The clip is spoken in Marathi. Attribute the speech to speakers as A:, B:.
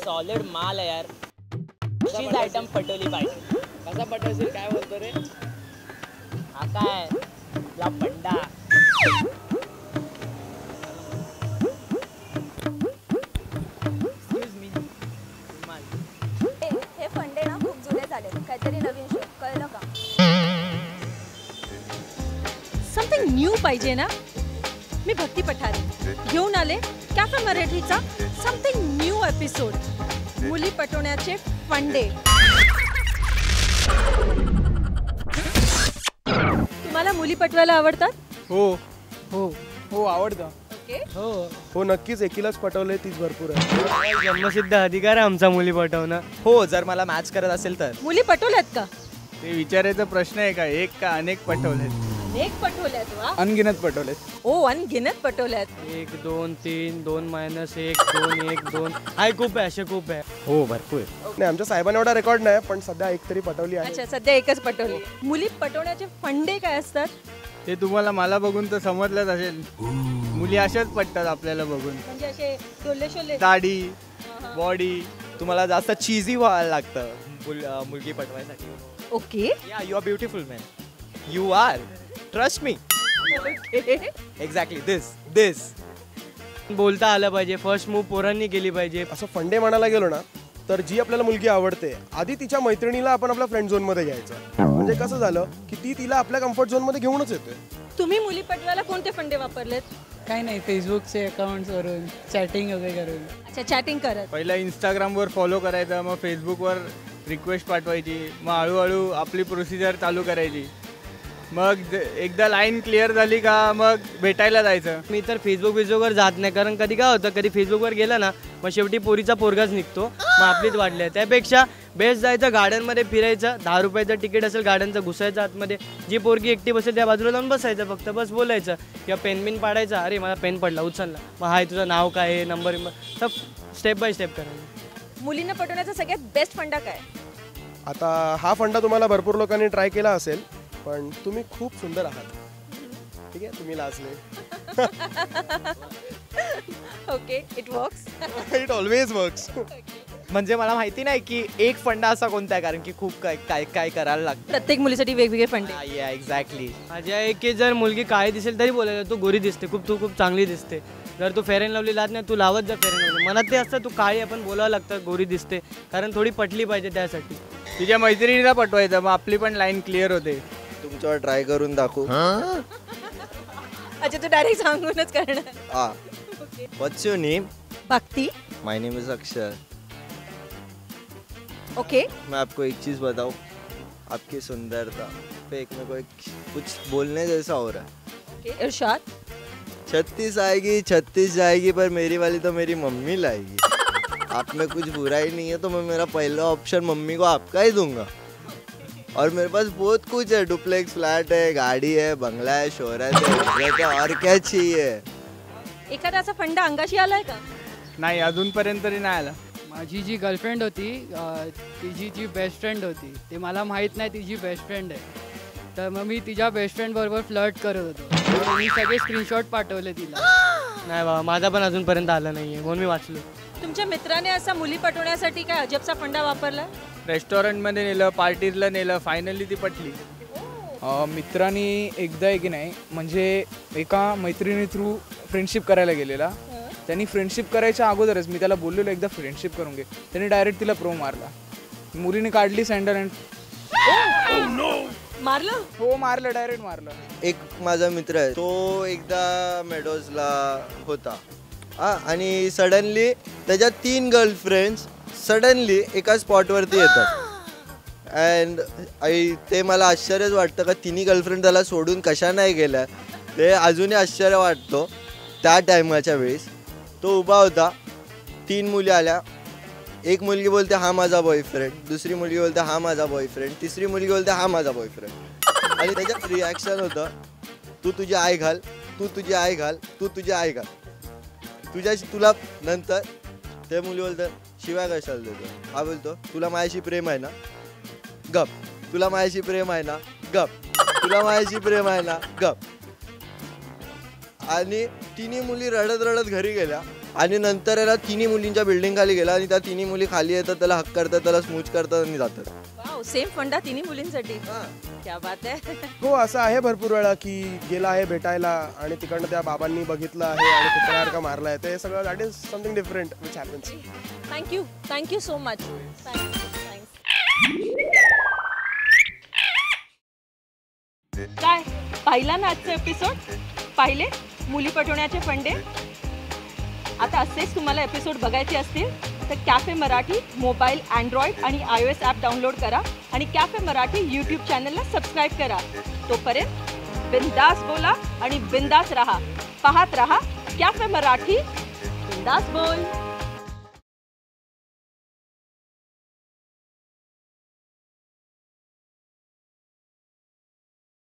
A: सॉलिड माल आहे यार. चीज आयटम पटवली पाहिजे.
B: कसा पटवशील काय बोलतो रे?
A: हा काय ला पंडा.
C: हे फंडे ना खूप जुने झाले, काहीतरी नवीन शोध, कळलं का?
D: समथिंग न्यू पाहिजे ना. मी भक्ती पठारे घेऊन आले कॅफे मराठीचा समथिंग न्यू एपिसोड. मुली पटवण्याचे फंडे. तुम्हाला मुली पटवायला आवडतात?
B: हो हो हो आवडतं.
D: ओके.
A: हो
E: हो नक्कीच, एकीलाच पटवलंय तीच भरपूर आहे.
A: जन्मसिद्ध अधिकार आहे आमचा मुली पटवणं.
B: हो जर मला मॅच करत असेल तर.
D: मुली पटवल्यात का?
B: ते विचारायचा प्रश्न आहे का? एक का अनेक पटवलेत?
D: अनेक पटवल्यात. वा.
B: अनगिनत पटवलेत.
D: ओ अनगिनत पटवल्यात.
A: 1 2 3 2 - 1 2 1 2 आहे. खूप आहे, असे खूप आहे.
B: हो भरपूर.
E: नाही आमच्या साहेबांना एवढा रेकॉर्ड नाही, पण सध्या एक तरी पटवली आहे.
D: अच्छा, सध्या एकच पटवली. मुली पटवण्याचे फंडे काय असतात?
B: ते तुम्हाला मला बघून तर समजलंच असेल. मुली अशाच पटतात आपल्याला बघून.
D: म्हणजे असे डोले शोले.
B: दाढी, बॉडी.
F: तुम्हाला जास्त चीजी व्हायला लागतं मुलगी पटवायसाठी.
D: ओके.
F: या you are beautiful man. You are. Trust me. Exactly this
A: बोलता आलं पाहिजे. फर्स्ट मूव पोरांनी केली पाहिजे.
E: असं फंडे म्हणायला गेलो ना, तर जी आपल्याला मुलगी आवडते आधी तिच्या मैत्रिणीला आपण आपल्या फ्रेंड झोन मध्ये घ्यायचं. म्हणजे कसं झालं की ती तिला आपल्या कम्फर्ट झोन मध्ये घेऊनच येते.
D: तुम्ही मुली पटवायला कोणते फंडे वापरलेत?
G: काय नाही, फेसबुकचे अकाउंट्सवरून चॅटिंग वगैरे करून.
D: अच्छा, चॅटिंग करत.
B: पहिला इंस्टाग्रामवर फॉलो करायचं, मग फेसबुकवर रिक्वेस्ट पाठवायची, मग हळूहळू आपली प्रोसिजर चालू करायची. मग एकदा लाईन क्लिअर झाली का मग भेटायला जायचं.
A: मी तर फेसबुकवर जात नाही, कारण कधी काय होतं, कधी फेसबुकवर गेलं ना मग शेवटी पोरीचा पोरगाच निघतो. मग आपलीच वाढली आहे. त्यापेक्षा बेस्ट जायचं गार्डनमध्ये फिरायचं. 10 रुपयाचं तिकीट असेल गार्डनचं, घुसायचं आतमध्ये. जी पोरगी एकटी बसेल त्या बाजूला जाऊन बसायचं, फक्त बस बोलायचं किंवा पेन पाडायचा. अरे मला पेन पडला, उचलला. मग हाय तुझं नाव काय आहे, नंबर, सब स्टेप बाय स्टेप करायचं.
D: मुलींना पटवण्याचा सगळ्यात बेस्ट फंडा काय?
E: आता हा फंडा तुम्हाला भरपूर लोकांनी ट्राय केला असेल, पण तुम्ही खूप सुंदर आहात. ठीक आहे, तुम्ही लाजले.
D: Okay, it works.
E: It always works.
F: म्हणजे मला माहिती नाही की एक फंडा असा कोणता आहे, कारण की खूप काय करायला लागतं.
D: प्रत्येक मुलीसाठी वेगवेगळे फंडे.
F: या एक्झॅक्टली.
A: माझ्या आहे की जर मुलगी काळी दिसेल तरी बोलायचं तू गोरी दिसते, तू खूप चांगली दिसते. जर तू फेअर अँड लवली लात नाही, तू लावत जा फेअर अँड लवली. मनात ते असतं तू काळी, आपण बोलावं लागतं गोरी दिसते, कारण थोडी पटली पाहिजे त्यासाठी.
B: तिच्या मैत्रिणीला पटवायचं, मग आपली पण लाईन क्लिअर होते.
H: तुमच्यावर ट्राय करून दाखवू.
D: अच्छा, तू डायरेक्ट सांगूनच करणार.
H: हाँ. What's your name?
D: भक्ति.
H: My name is Akshay.
D: Okay.
H: मैं आपको एक चीज़ बताऊँ, आपकी सुंदरता पे एक मेरे को कुछ बोलने जैसा हो रहा है.
D: ओके, इरशाद.
H: 36 आएगी 36 जाएगी, पर मेरी वाली तो मेरी मम्मी लाएगी. आप में कुछ बुरा ही नहीं है, तो मैं मेरा पहला ऑप्शन मम्मी को आपका ही दूंगा. और मेरे पास बहुत कुछ है, डुप्लेक्स फ्लैट है, गाड़ी है, बंगला है, शोहरत है, और क्या चाहिए.
D: एखादा असा फंडा अंगाशी आलाय का?
B: नाही, अजूनपर्यंत तरी नाही आला.
G: माझी जी गर्लफ्रेंड होती तिची जी बेस्ट फ्रेंड होती, ते मला माहीत नाही तिची बेस्ट फ्रेंड आहे. तर मग मी तिच्या बेस्ट फ्रेंड बरोबर फ्लर्ट करत होतो. मी सगळे स्क्रीनशॉट पाठवले तिला.
A: नाही बाबा, माझा पण अजूनपर्यंत आला नाहीये, म्हणून मी वाचलो.
D: तुमच्या मित्राने असा मुली पटवण्यासाठी काय अजबचा फंडा वापरला?
B: रेस्टॉरंटमध्ये नेलं, पार्टीला नेलं, फायनली ती पटली.
I: मित्रांनी एकदा एक नाही, म्हणजे एका मैत्रिणी थ्रू फ्रेंडशिप करायला गेलेला. त्यांनी फ्रेंडशिप करायच्या अगोदरच मी त्याला बोललेलो एकदा फ्रेंडशिप करून घे. त्यांनी डायरेक्ट तिला प्रो मारला. मुलीने काढली सँडल अँड
D: मारलं.
I: हो मारलं, डायरेक्ट मारलं.
H: एक माझा मित्र आहे, तो एकदा मेडोजला होता आणि सडनली त्याच्या 3 गर्लफ्रेंड्स सडनली एका स्पॉटवरती येतात. अँड ते मला आश्चर्यच वाटतं का तिन्ही गर्लफ्रेंड त्याला सोडून कशा नाही गेल्या, ते अजूनही आश्चर्य वाटतो. त्या टायमाच्या वेळेस तो उभा होता, 3 मुली आल्या. एक मुलगी बोलते हा माझा बॉयफ्रेंड, दुसरी मुलगी बोलते हा माझा बॉयफ्रेंड, तिसरी मुलगी बोलते हा माझा बॉयफ्रेंड. आणि त्याच्यात रिॲक्शन होतं, तू तुझी आई घाल, तू तुझी आई घाल, तू तुझी आई घाल, तुला नंतर. ते मुली बोलतात शिवाय कशाला देतो. हा बोलतो तुला माझ्याशी प्रेम आहे ना, गप. तुला माझ्याशी प्रेम आहे ना, गप. तुला माझ्याशी प्रेम आहे ना, गप. आणि तिन्ही मुली रडत रडत घरी गेल्या. आणि नंतर याला तिन्ही मुलींच्या बिल्डिंग खाली गेला आणि त्या तिन्ही मुली खाली येतात, त्याला हक करतात, त्याला स्मूच करतात आणि जातात.
D: वाव, सेम फंडा तिन्ही मुलींसाठी. क्या बात आहे.
E: हो असं आहे भरपूर वेळा की गेला आहे भेटायला आणि तिकडनं त्या बाबांनी बघितलं आहे आणि कुत्र्यासारखं मारलं आहे. ते सगळं that is something different which happens.
D: Thank you so much. काय पाहिला ना आजचा एपिसोड? पाहिले मुली पटवण्याचे फंडे? आता असेच तुम्हाला एपिसोड बघायचे असतील तर कॅफे मराठी मोबाईल, अँड्रॉइड आणि iOS ॲप डाउनलोड करा आणि कॅफे मराठी यूट्यूब चॅनलला सबस्क्राईब करा. तोपर्यंत बिंदास बोला आणि बिंदास राहा. पाहत राहा कॅफे मराठी. बिंदास बोल.